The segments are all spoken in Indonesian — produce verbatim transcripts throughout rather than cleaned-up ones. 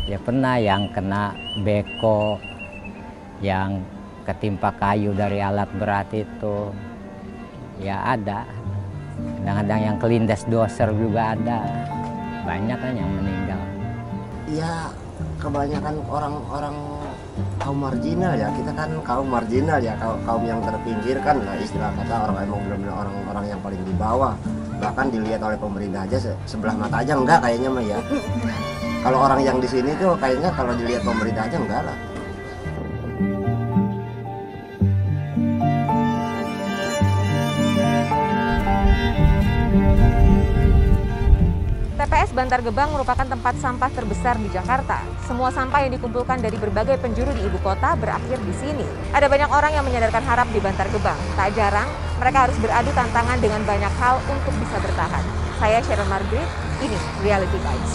Ya pernah yang kena beko, yang ketimpa kayu dari alat berat itu. Ya ada. Kadang-kadang yang kelindas doser juga ada. Banyak kan yang meninggal. Ya kebanyakan orang-orang kaum marginal ya. Kita kan kaum marginal ya, kaum yang terpinggirkan lah istilah kata, orang emang benar-benar orang-orang yang paling di bawah. Bahkan dilihat oleh pemerintah aja sebelah mata aja enggak kayaknya mah ya. Kalau orang yang di sini tuh kayaknya kalau dilihat pemerintah aja enggak lah. T P S Bantar Gebang merupakan tempat sampah terbesar di Jakarta. Semua sampah yang dikumpulkan dari berbagai penjuru di ibu kota berakhir di sini. Ada banyak orang yang menyadarkan harap di Bantar Gebang. Tak jarang, mereka harus beradu tantangan dengan banyak hal untuk bisa bertahan. Saya Sharon Margaret, ini Reality Guys.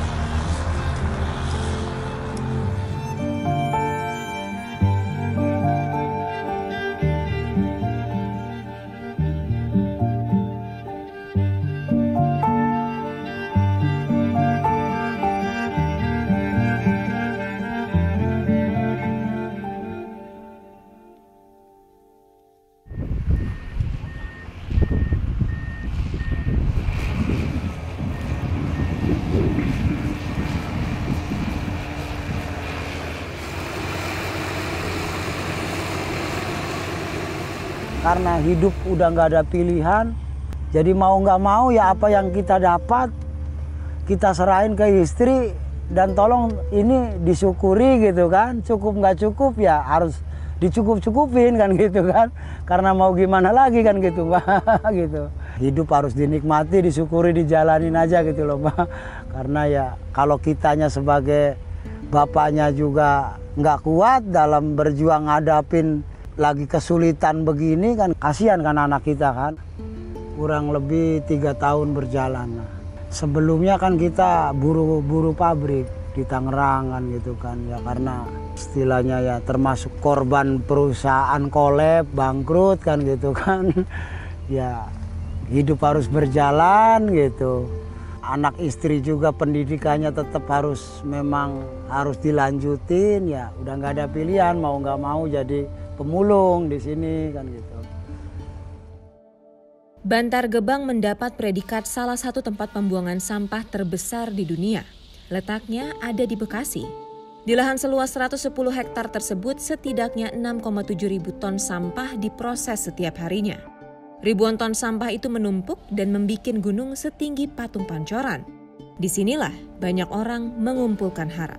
Karena hidup udah nggak ada pilihan, jadi mau nggak mau ya apa yang kita dapat, kita serahin ke istri, dan tolong ini disyukuri gitu kan. Cukup nggak cukup ya harus dicukup-cukupin kan gitu kan. Karena mau gimana lagi kan gitu Mbak gitu. Hidup harus dinikmati, disyukuri, dijalanin aja gitu loh Mbak. Karena ya kalau kitanya sebagai bapaknya juga nggak kuat dalam berjuang ngadapin lagi kesulitan begini kan, kasihan kan anak kita kan. Kurang lebih tiga tahun berjalan. Sebelumnya kan kita buru-buru pabrik di Tangerang kan gitu kan. Ya karena istilahnya ya termasuk korban perusahaan kolab, bangkrut kan gitu kan. Ya hidup harus berjalan gitu. Anak istri juga pendidikannya tetap harus memang harus dilanjutin ya. Udah nggak ada pilihan, mau nggak mau jadi pemulung di sini kan gitu. Bantar Gebang mendapat predikat salah satu tempat pembuangan sampah terbesar di dunia. Letaknya ada di Bekasi. Di lahan seluas seratus sepuluh hektar tersebut setidaknya enam koma tujuh ribu ton sampah diproses setiap harinya. Ribuan ton sampah itu menumpuk dan membikin gunung setinggi Patung Pancoran. Disinilah banyak orang mengumpulkan harap.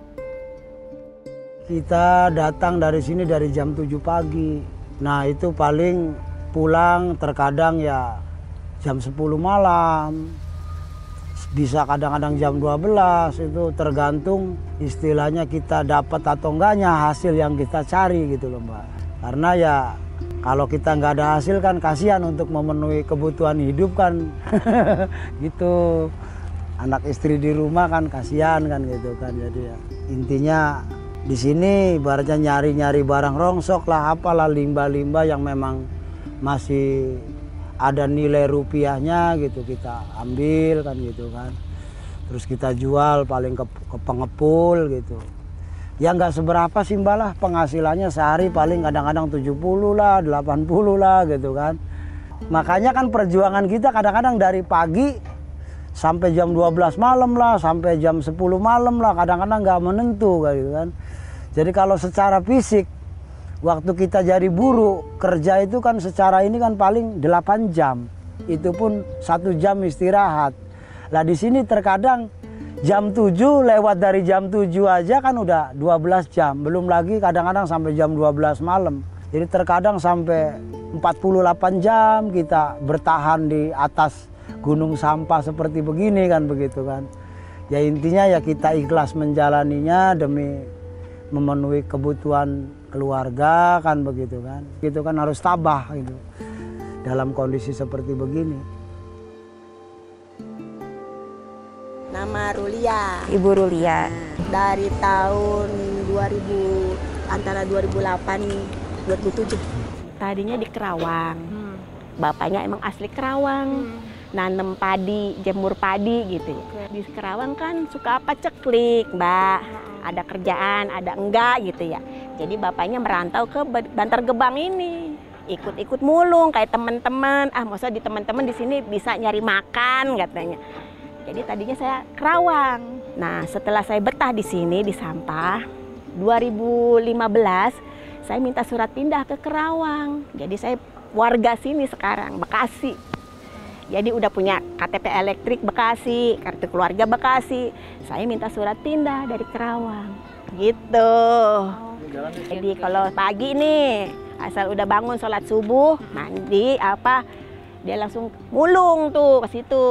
Kita datang dari sini dari jam tujuh pagi. Nah itu paling pulang terkadang ya jam sepuluh malam. Bisa kadang-kadang jam dua belas, itu tergantung istilahnya kita dapat atau enggaknya hasil yang kita cari gitu loh Mbak. Karena ya kalau kita nggak ada hasil kan kasihan untuk memenuhi kebutuhan hidup kan. Gitu. Anak istri di rumah kan kasihan kan gitu kan. Jadi ya intinya di sini ibaratnya nyari-nyari barang rongsok lah, apalah limbah-limbah yang memang masih ada nilai rupiahnya gitu kita ambil kan gitu kan. Terus kita jual paling ke, ke pengepul gitu. Ya nggak seberapa sih Mbak lah penghasilannya sehari paling kadang-kadang tujuh puluh lah, delapan puluh lah gitu kan. Makanya kan perjuangan kita kadang-kadang dari pagi sampai jam dua belas malam lah, sampai jam sepuluh malam lah, kadang-kadang nggak menentu kayak gitu kan. Jadi kalau secara fisik, waktu kita jadi buruh, kerja itu kan secara ini kan paling delapan jam. Itu pun satu jam istirahat. Lah di sini terkadang jam tujuh lewat dari jam tujuh aja kan udah dua belas jam. Belum lagi kadang-kadang sampai jam dua belas malam. Jadi terkadang sampai empat puluh delapan jam kita bertahan di atas gunung sampah seperti begini kan begitu kan. Ya intinya ya kita ikhlas menjalaninya demi memenuhi kebutuhan keluarga kan begitu kan. Gitu kan harus tabah gitu dalam kondisi seperti begini. Nama Rulia. Ibu Rulia. Dari tahun dua ribu antara dua ribu delapan dua ribu tujuh. Tadinya di Kerawang. Hmm. Bapaknya emang asli Kerawang. Hmm. nanem padi, jemur padi gitu ya. Di Kerawang kan suka apa ceklik, Mbak. Ada kerjaan, ada enggak gitu ya. Jadi bapaknya merantau ke Bantar Gebang ini. Ikut-ikut mulung kayak teman-teman. Ah, masa di teman-teman di sini bisa nyari makan katanya. Jadi tadinya saya Kerawang. Nah, setelah saya betah di sini di Sampah, dua ribu lima belas saya minta surat pindah ke Kerawang. Jadi saya warga sini sekarang, Bekasi. Jadi udah punya K T P elektrik Bekasi, kartu keluarga Bekasi. Saya minta surat pindah dari Kerawang. Gitu. Jadi kalau pagi nih, asal udah bangun sholat subuh, mandi apa, dia langsung mulung tuh ke situ.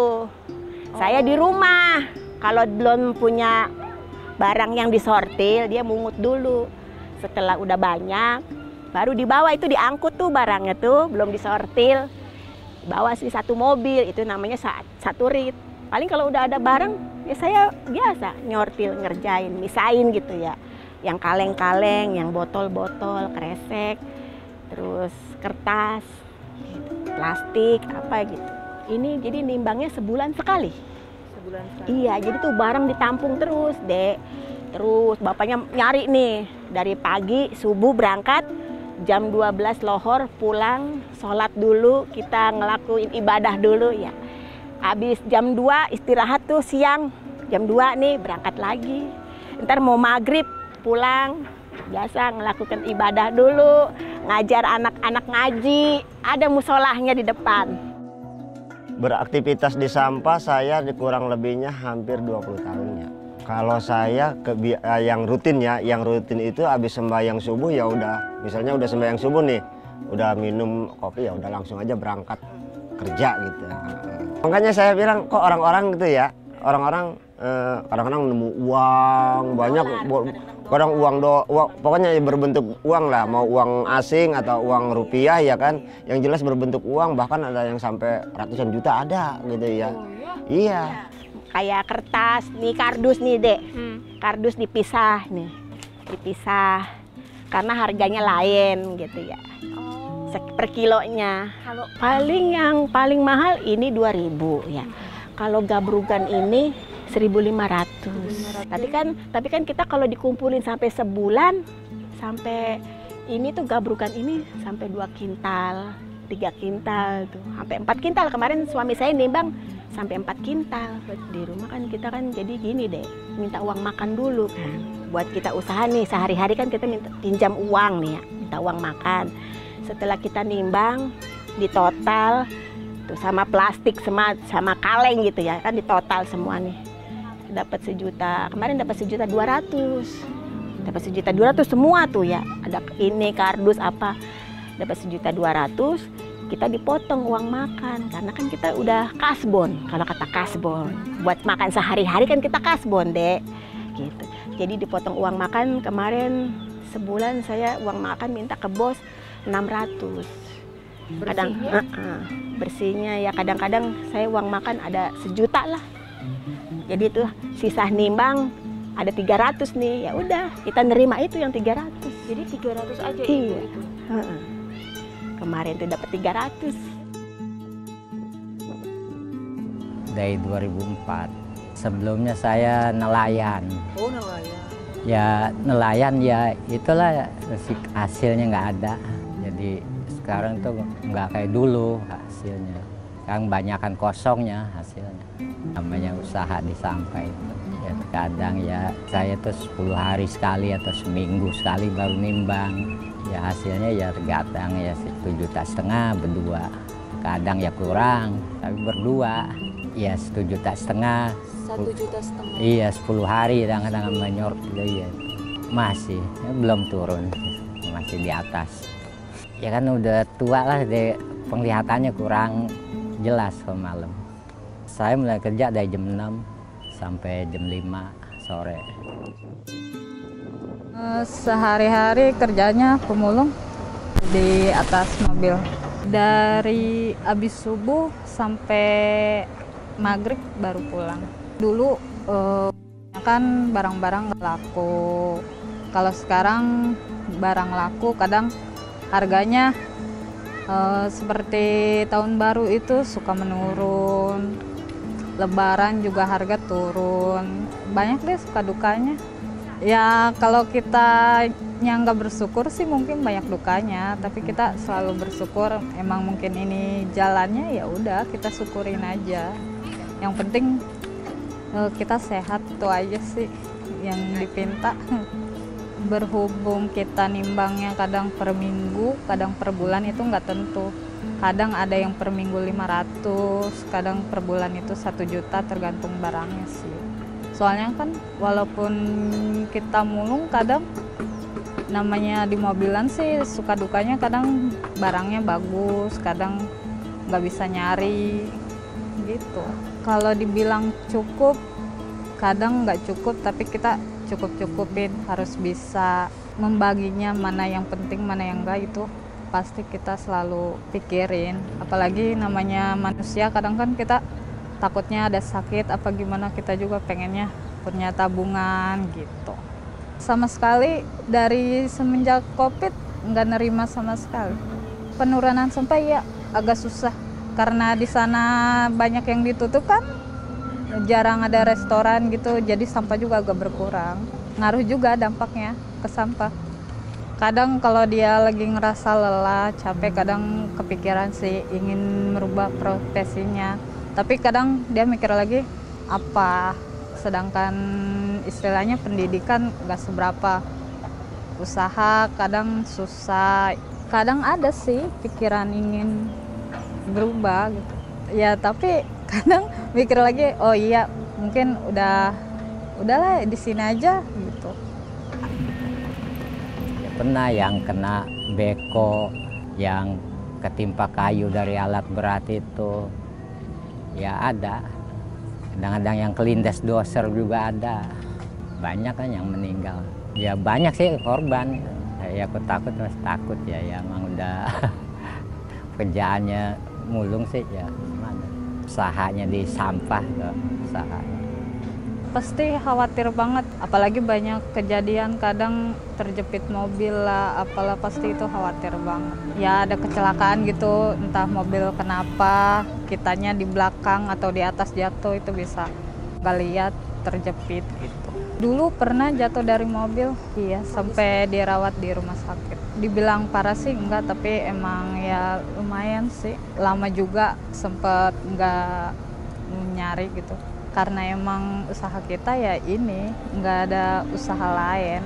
Saya di rumah, kalau belum punya barang yang disortir, dia mungut dulu. Setelah udah banyak, baru dibawa itu diangkut tuh barangnya tuh, belum disortir. Bawa sih satu mobil, itu namanya satu rit. Paling kalau udah ada barang, ya saya biasa nyortil, ngerjain, misain gitu ya. Yang kaleng-kaleng, yang botol-botol, kresek, terus kertas, gitu, plastik, apa gitu. Ini jadi nimbangnya sebulan sekali. Sebulan sekali? Iya, jadi tuh barang ditampung terus, Dek. Terus bapaknya nyari nih, dari pagi, subuh berangkat, jam dua belas lohor pulang, sholat dulu, kita ngelakuin ibadah dulu ya. Habis jam dua istirahat tuh siang, jam dua nih berangkat lagi. Ntar mau maghrib pulang, biasa ngelakukan ibadah dulu, ngajar anak-anak ngaji, ada musolahnya di depan. Beraktivitas di Sampah saya kurang lebihnya hampir dua puluh tahun ya. Kalau saya ke, yang rutin ya, yang rutin itu habis sembahyang subuh ya udah, misalnya udah sembahyang subuh nih, udah minum kopi ya udah langsung aja berangkat kerja gitu. Makanya saya bilang kok orang-orang gitu ya, orang-orang kadang-kadang eh, nemu uang banyak, kadang uang do, uang, pokoknya berbentuk uang lah, mau uang asing atau uang rupiah ya kan, yang jelas berbentuk uang, bahkan ada yang sampai ratusan juta ada gitu ya. Oh, iya. Iya. Kayak kertas, nih kardus nih Dek, hmm. kardus dipisah nih, dipisah karena harganya lain gitu ya, oh. per kilonya. Kalau paling yang paling mahal ini dua ribu ya, kalau gabrugan ini seribu lima ratus. Tapi kan, tapi kan kita kalau dikumpulin sampai sebulan, sampai ini tuh gabrugan ini sampai dua kintal, tiga kintal tuh, sampai empat kintal. Kemarin suami saya nimbang sampai empat kintal. Di rumah kan kita kan jadi gini deh, minta uang makan dulu kan. Buat kita usaha nih, sehari-hari kan kita minta pinjam uang nih ya, minta uang makan. Setelah kita nimbang, di total tuh sama plastik sama sama kaleng gitu ya, kan di total semua nih. Dapat sejuta, kemarin dapat sejuta dua ratus. Dapat sejuta dua ratus semua tuh ya. Ada ini kardus apa, dapat sejuta dua ratus. Kita dipotong uang makan karena kan kita udah kasbon, kalau kata kasbon buat makan sehari-hari kan kita kasbon Dek gitu. Jadi dipotong uang makan, kemarin sebulan saya uang makan minta ke bos enam ratus. Kadang uh, uh, bersihnya ya kadang-kadang saya uang makan ada sejuta lah. Jadi tuh sisa nimbang ada tiga ratus nih, ya udah kita nerima itu yang tiga ratus. Jadi tiga ratus aja. Iya. Itu. Uh -uh. Kemarin tuh dapat tiga ratus. Dari dua ribu empat. Sebelumnya saya nelayan. Oh, nelayan. Ya nelayan ya itulah hasilnya nggak ada. Jadi sekarang tuh nggak kayak dulu hasilnya. Sekarang banyakan kosongnya hasilnya. Namanya usaha di Sampah itu. Ya kadang ya saya tuh sepuluh hari sekali atau seminggu sekali baru nimbang. Ya hasilnya ya tergadang ya satu juta setengah berdua, kadang ya kurang tapi berdua ya satu juta setengah. Satu juta setengah. Iya sepuluh hari kadang-kadang menyor ya, masih ya, belum turun, masih di atas. Ya kan udah tua lah deh, penglihatannya kurang jelas kalau malam. Saya mulai kerja dari jam enam sampai jam lima sore. Sehari-hari kerjanya pemulung di atas mobil. Dari habis subuh sampai maghrib baru pulang. Dulu eh, kan barang-barang nggak laku. Kalau sekarang barang laku, kadang harganya Uh, seperti tahun baru itu suka menurun, lebaran juga harga turun, banyak deh suka dukanya. Ya kalau kita yang nggak bersyukur sih mungkin banyak dukanya, tapi kita selalu bersyukur. Emang mungkin ini jalannya, ya udah kita syukurin aja. Yang penting uh, kita sehat, itu aja sih yang dipinta. Berhubung kita nimbangnya kadang per minggu, kadang per bulan, itu nggak tentu. Kadang ada yang per minggu lima ratus, kadang per bulan itu satu juta, tergantung barangnya sih. Soalnya kan walaupun kita mulung, kadang namanya di mobilan sih suka dukanya, kadang barangnya bagus, kadang nggak bisa nyari gitu. Kalau dibilang cukup, kadang nggak cukup, tapi kita cukup-cukupin, harus bisa membaginya, mana yang penting, mana yang enggak, itu pasti kita selalu pikirin. Apalagi namanya manusia, kadang kan kita takutnya ada sakit apa gimana, kita juga pengennya punya tabungan gitu. Sama sekali dari semenjak Covid nggak nerima sama sekali. Penurunan sampah ya agak susah, karena di sana banyak yang ditutup kan, jarang ada restoran gitu, jadi sampah juga agak berkurang. Ngaruh juga dampaknya ke sampah. Kadang kalau dia lagi ngerasa lelah, capek, kadang kepikiran sih ingin merubah profesinya. Tapi kadang dia mikir lagi, apa, sedangkan istilahnya pendidikan gak seberapa. Usaha kadang susah, kadang ada sih pikiran ingin berubah gitu. Ya tapi kadang mikir lagi, oh iya mungkin udah udahlah di sini aja gitu. Ya, pernah yang kena beko, yang ketimpa kayu dari alat berat itu, ya ada. Kadang-kadang yang kelindas doser juga ada. Banyak kan yang meninggal. Ya banyak sih korban. Ya aku takut, masih takut ya, ya emang udah kerjaannya mulung sih ya. Usahanya di sampah, usahanya. Pasti khawatir banget, apalagi banyak kejadian kadang terjepit mobil lah, apalah, pasti itu khawatir banget. Ya ada kecelakaan gitu, entah mobil kenapa, kitanya di belakang atau di atas jatuh, itu bisa nggak lihat, terjepit gitu. Dulu pernah jatuh dari mobil, iya, sampai dirawat di rumah sakit. Dibilang parah sih enggak, tapi emang ya lumayan sih. Lama juga sempet nggak nyari gitu. Karena emang usaha kita ya ini, nggak ada usaha lain.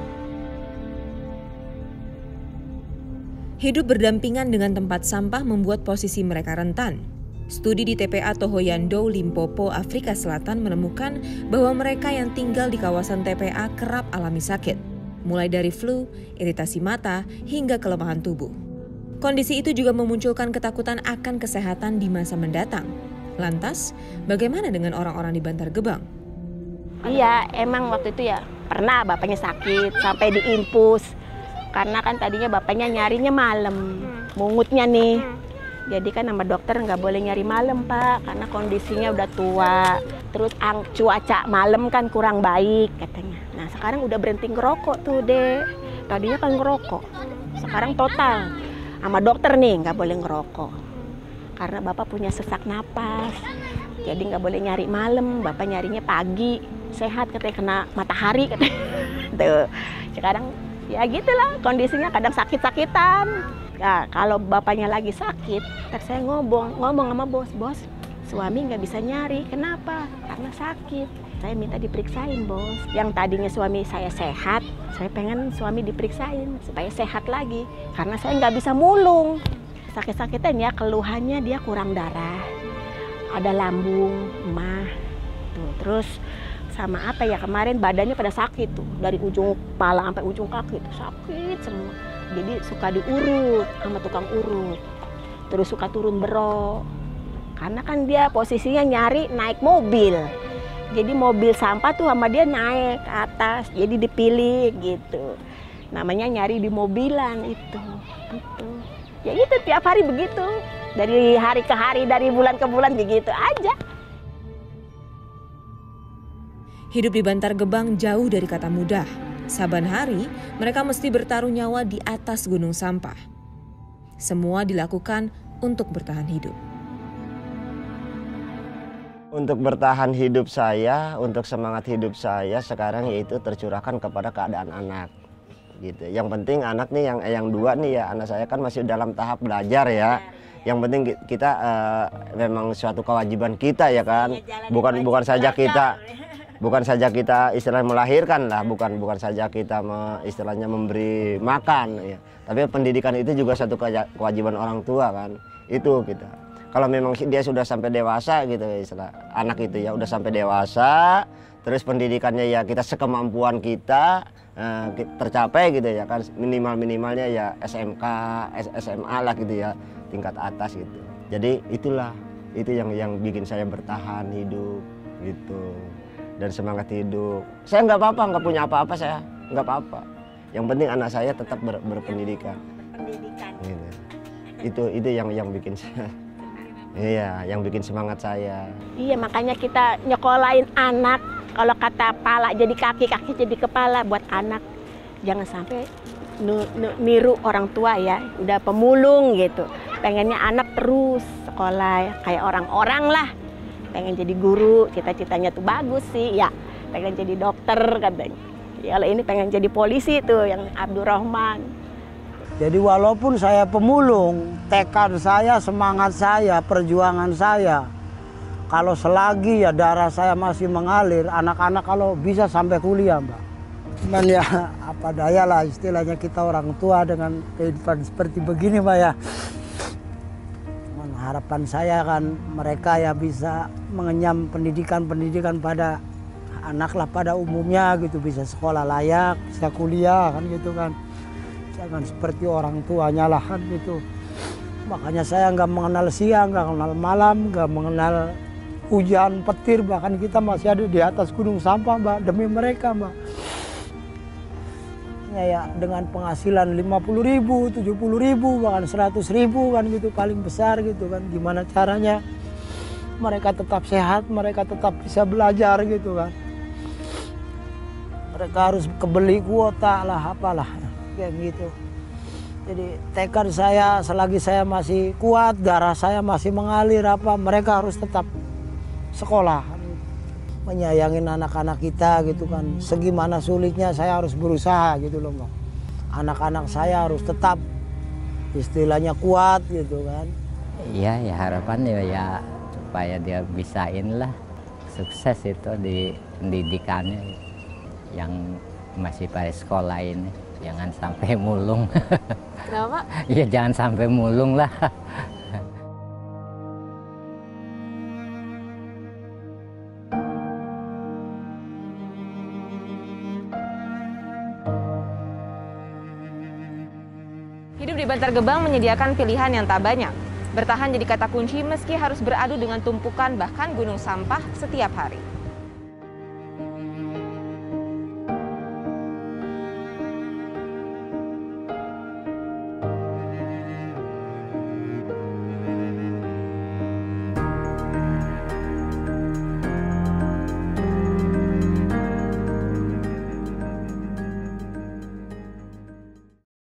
Hidup berdampingan dengan tempat sampah membuat posisi mereka rentan. Studi di T P A Thohoyandou, Limpopo, Afrika Selatan menemukan bahwa mereka yang tinggal di kawasan T P A kerap alami sakit, mulai dari flu, iritasi mata, hingga kelemahan tubuh. Kondisi itu juga memunculkan ketakutan akan kesehatan di masa mendatang. Lantas, bagaimana dengan orang-orang di Bantar Gebang? Iya, emang waktu itu ya pernah bapaknya sakit sampai diinfus. Karena kan tadinya bapaknya nyarinya malam, mungutnya nih. Jadi kan sama dokter nggak boleh nyari malam, Pak, karena kondisinya udah tua. Terus ang, cuaca malam kan kurang baik katanya. Nah sekarang udah berhenti ngerokok tuh, Dek. Tadinya kan ngerokok, sekarang total. Sama dokter nih nggak boleh ngerokok. Karena Bapak punya sesak napas. Jadi nggak boleh nyari malam, Bapak nyarinya pagi. Sehat katanya, kena matahari katanya. Tuh, sekarang ya gitulah kondisinya, kadang sakit-sakitan. Nah, kalau bapaknya lagi sakit, terus saya ngomong, ngomong sama bos, bos, suami nggak bisa nyari, kenapa? Karena sakit. Saya minta diperiksain, bos. Yang tadinya suami saya sehat, saya pengen suami diperiksain supaya sehat lagi. Karena saya nggak bisa mulung. Sakit-sakitan ya, keluhannya dia kurang darah, ada lambung, emah, tuh. Terus sama apa ya, kemarin badannya pada sakit tuh, dari ujung kepala sampai ujung kaki tuh sakit semua. Jadi suka diurut sama tukang urut, terus suka turun berok. Karena kan dia posisinya nyari naik mobil, jadi mobil sampah tuh sama dia naik ke atas, jadi dipilih gitu. Namanya nyari di mobilan itu, gitu. Ya itu tiap hari begitu, dari hari ke hari, dari bulan ke bulan begitu aja. Hidup di Bantar Gebang jauh dari kata mudah. Saban hari, mereka mesti bertaruh nyawa di atas gunung sampah. Semua dilakukan untuk bertahan hidup. Untuk bertahan hidup saya, untuk semangat hidup saya sekarang yaitu tercurahkan kepada keadaan anak. Gitu. Yang penting anak nih yang yang dua nih ya, anak saya kan masih dalam tahap belajar ya. Yang penting kita uh, memang suatu kewajiban kita ya kan. Bukan bukan saja kita bukan saja kita istilahnya melahirkan lah, bukan bukan saja kita me, istilahnya memberi makan ya. Tapi pendidikan itu juga satu kewajiban orang tua kan. Itu kita. Kalau memang dia sudah sampai dewasa gitu istilah anak itu ya udah sampai dewasa, terus pendidikannya ya kita sekemampuan kita eh, tercapai gitu ya kan, minimal minimalnya ya S M K, S M A lah gitu ya, tingkat atas gitu. Jadi itulah itu yang yang bikin saya bertahan hidup gitu dan semangat hidup. Saya nggak apa-apa, nggak punya apa-apa saya, nggak apa-apa. Yang penting anak saya tetap ber, berpendidikan. Pendidikan. Gitu. Itu itu yang yang bikin saya. Iya, yang bikin semangat saya. Iya, makanya kita nyekolahin anak. Kalau kata pala jadi kaki, kaki jadi kepala buat anak. Jangan sampai niru orang tua ya, udah pemulung gitu. Pengennya anak terus sekolah kayak orang-orang lah. Pengen jadi guru, cita-citanya tuh bagus sih ya. Pengen jadi dokter katanya. Kalau ini pengen jadi polisi tuh yang Abdurrahman. Jadi walaupun saya pemulung, tekad saya, semangat saya, perjuangan saya, kalau selagi ya darah saya masih mengalir, anak-anak kalau bisa sampai kuliah, Mbak. Cuman ya apa daya lah istilahnya kita orang tua dengan kehidupan seperti begini, Mbak ya. Cuman harapan saya kan mereka ya bisa mengenyam pendidikan-pendidikan pada anak lah pada umumnya gitu, bisa sekolah layak, bisa kuliah kan gitu kan. Jangan seperti orang tuanya lah kan gitu. Makanya saya nggak mengenal siang, nggak mengenal malam, nggak mengenal hujan, petir, bahkan kita masih ada di atas gunung sampah, Mbak, demi mereka, Mbak. Ya, ya dengan penghasilan lima puluh ribu, tujuh puluh ribu, bahkan seratus ribu kan gitu paling besar gitu kan. Gimana caranya mereka tetap sehat, mereka tetap bisa belajar gitu kan. Mereka harus kebeli kuota lah, apalah. Kayak gitu. Jadi tekad saya selagi saya masih kuat, darah saya masih mengalir apa, mereka harus tetap sekolah. Menyayangin anak-anak kita gitu kan. Segimana sulitnya saya harus berusaha gitu loh, Mbak. Anak-anak saya harus tetap istilahnya kuat gitu kan. Iya ya harapannya ya supaya dia bisa inilah sukses itu di pendidikannya yang masih pada sekolah ini. Jangan sampai mulung. Kenapa? Iya jangan sampai mulung lah. Hidup di Bantar Gebang menyediakan pilihan yang tak banyak. Bertahan jadi kata kunci meski harus beradu dengan tumpukan bahkan gunung sampah setiap hari.